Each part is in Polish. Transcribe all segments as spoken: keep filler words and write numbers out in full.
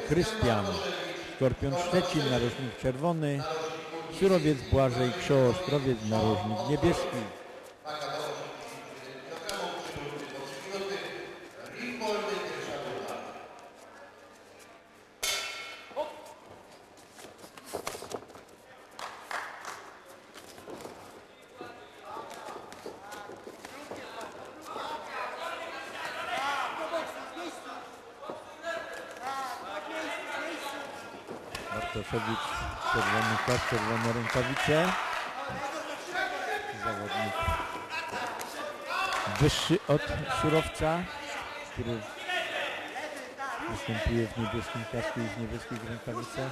Krystian, Skorpion Szczecin, narożnik czerwony, Surowiec Błażej, Kszoło Ostrowiec, narożnik niebieski. Bartoszewicz, czerwony pas, czerwone rękawice. Zawodnik wyższy od Surowca, który występuje w niebieskim kasku i w niebieskich rękawicach.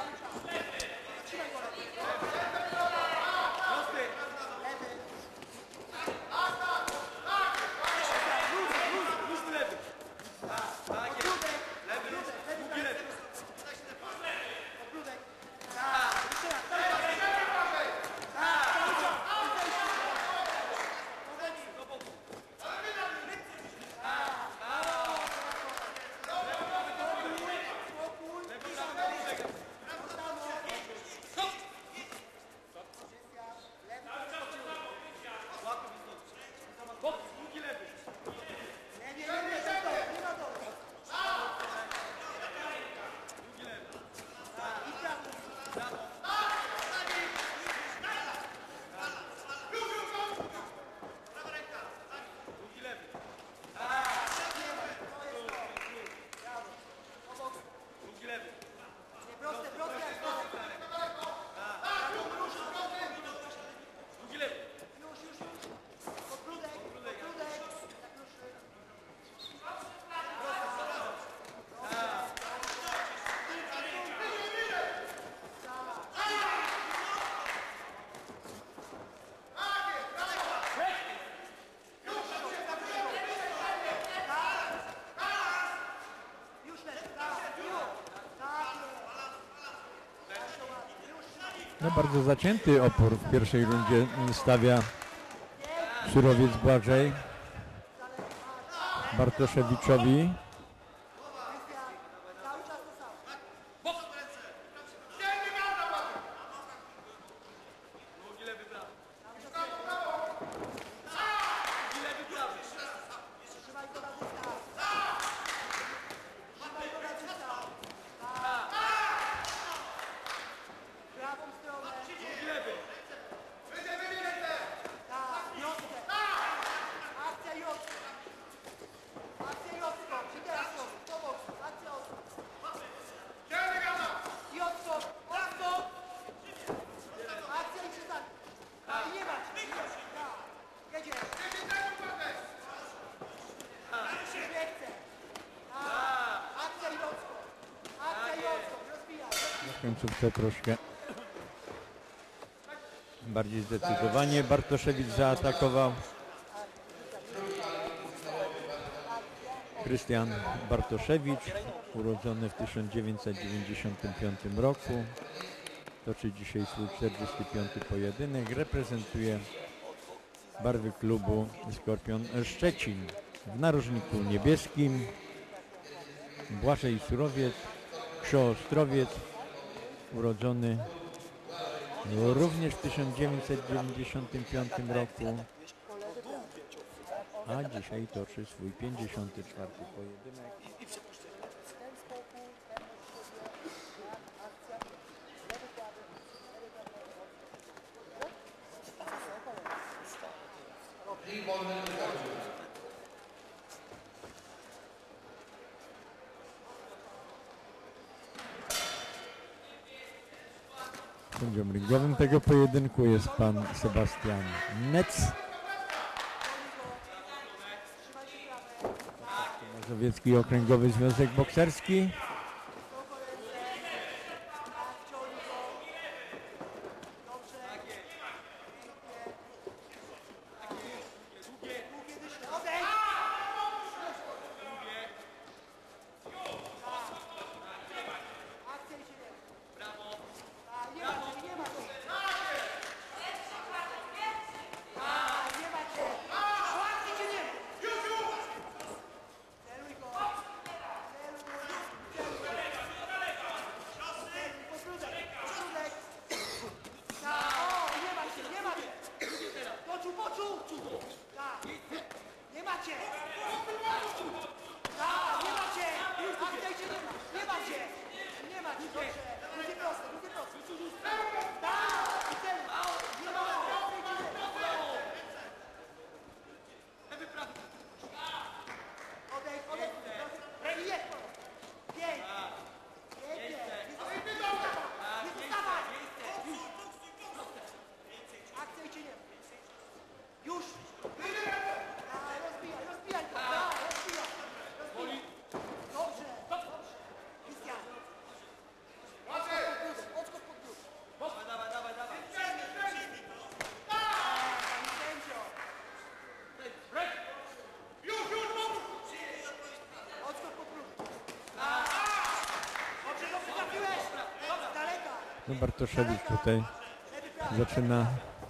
No, bardzo zacięty opór w pierwszej rundzie stawia Surowiec Błażej Bartoszewiczowi. W końcówce troszkę bardziej zdecydowanie Bartoszewicz zaatakował. Krystian Bartoszewicz, urodzony w tysiąc dziewięćset dziewięćdziesiątym piątym roku, toczy dzisiaj swój czterdziesty piąty pojedynek, reprezentuje barwy klubu Skorpion Szczecin. W narożniku niebieskim Błażej Surowiec, Kszoło Ostrowiec, urodzony również w tysiąc dziewięćset dziewięćdziesiątym piątym roku, a dzisiaj toczy swój pięćdziesiąty czwarty pojedynek. Sędzią ringowym tego pojedynku jest pan Sebastian Nec. Mazowiecki Okręgowy Związek Bokserski. Drugie proste, drugie proste. Tak, i ten. Nie ma lewy, prawy. Odejdź, odejdź. I jest. Pięć. Pięknie. Nie zostawaj. Akcja i cienie. Już. A, rozbijaj, rozbijaj to. A, rozbijaj. Rozbijaj. Dobrze, dobrze. Krystian. Odskocz pod brzuch. Dawaj, dawaj, dawaj, dawaj. Panie sędzio. Już, już, odskocz pod brzuch. Dobrze, dobrze, trafiłeś. Z daleka. No Bartoszewicz tutaj zaczyna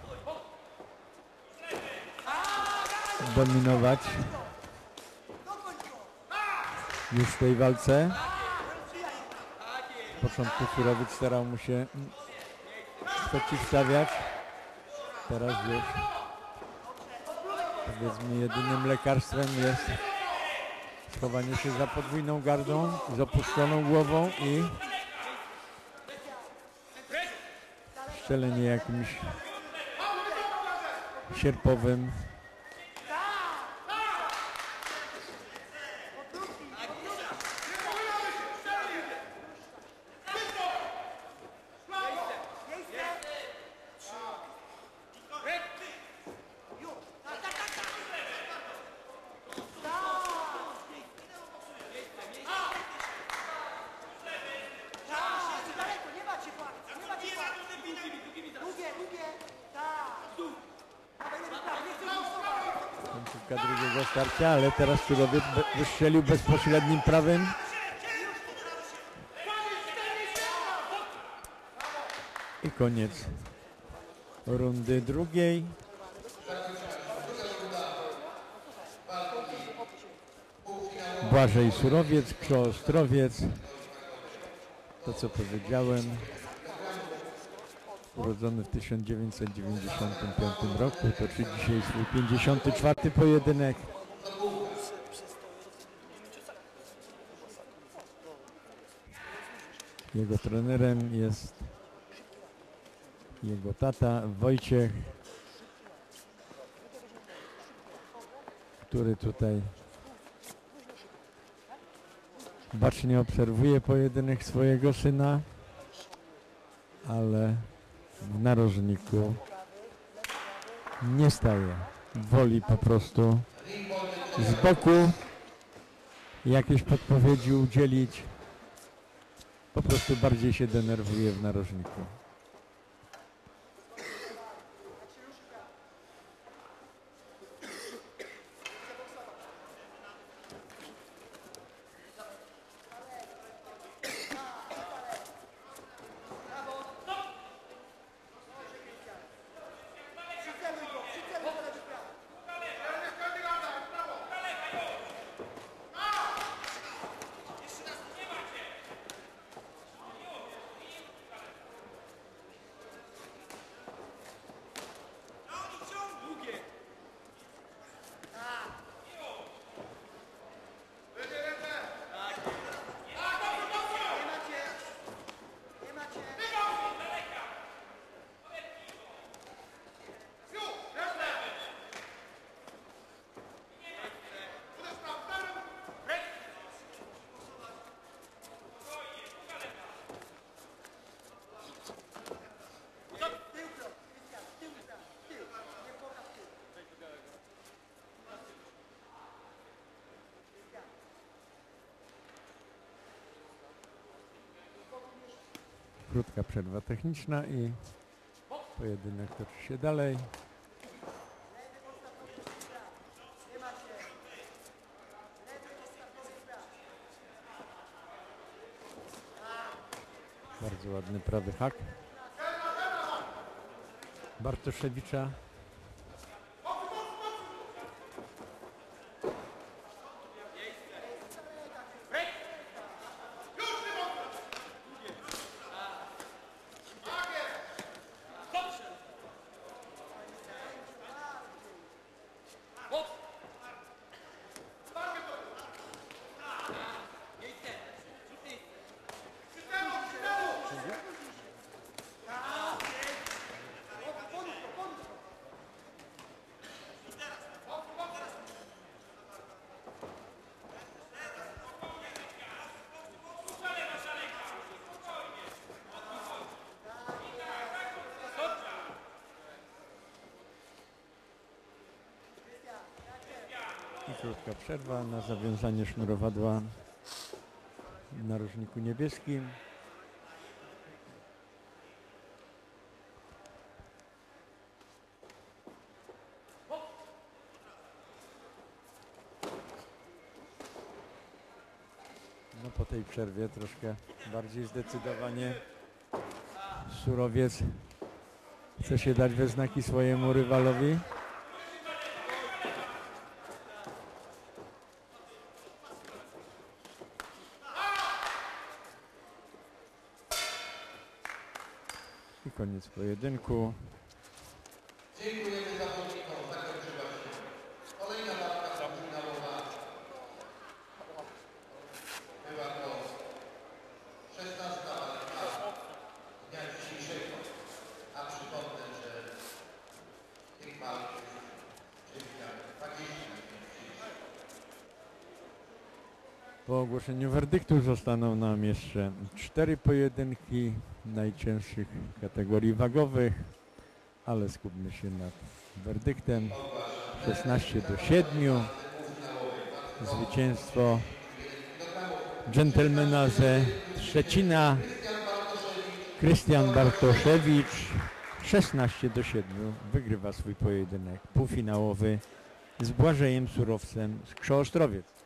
dominować już w tej walce. W początku Surowiec starał mu się przeciwstawiać. Teraz już powiedzmy jedynym lekarstwem jest schowanie się za podwójną gardą, z opuszczoną głową i strzelenie jakimś sierpowym. Końcówka drugiego starcia, ale teraz Surowiec wystrzelił bezpośrednim prawym. I koniec rundy drugiej. Błażej Surowiec, Krzo Ostrowiec. To co powiedziałem. Urodzony w tysiąc dziewięćset dziewięćdziesiątym piątym roku. Toczy dzisiaj swój pięćdziesiąty czwarty pojedynek. Jego trenerem jest jego tata Wojciech, który tutaj bacznie obserwuje pojedynek swojego syna, ale w narożniku nie staje. Woli po prostu z boku jakieś podpowiedzi udzielić. Po prostu bardziej się denerwuje w narożniku. Krótka przerwa techniczna i pojedynek toczy się dalej. Bardzo ładny prawy hak Bartoszewicza. Krótka przerwa na zawiązanie sznurowadła w narożniku niebieskim. No po tej przerwie troszkę bardziej zdecydowanie Surowiec chce się dać we znaki swojemu rywalowi. I koniec pojedynku. Dziękujemy zawodnikom. Zakończyła się kolejna walka finałowa. Była to szesnasta walka dnia dzisiejszego. A przypomnę, że tych walk przewidziano dwadzieścia na dzień dzisiejszy. Po ogłoszeniu werdyktu zostaną nam jeszcze cztery pojedynki najcięższych kategorii wagowych, ale skupmy się nad werdyktem. szesnaście do siedmiu. Zwycięstwo dżentelmena ze Szczecina, Krystian Bartoszewicz. szesnaście do siedmiu wygrywa swój pojedynek półfinałowy z Błażejem Surowcem z Krzo Ostrowiec.